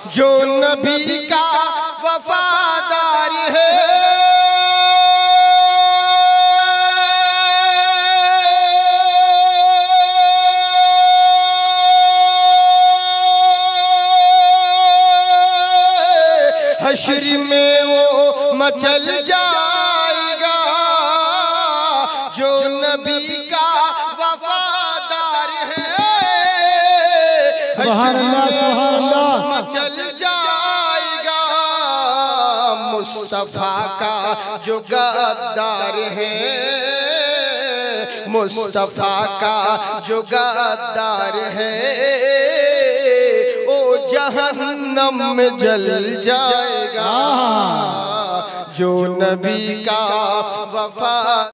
जो नबी का वफादार है, हश्र में वो मचल जाएगा। जो नबी का वफादार है, सुभान अल्लाह, सुभान अल्लाह, मचल जाएगा। मुस्तफा का जो गद्दार है, मुस्तफा का जो गद्दार है, ओ जहन्नम में जल जाएगा। जो नबी का वफा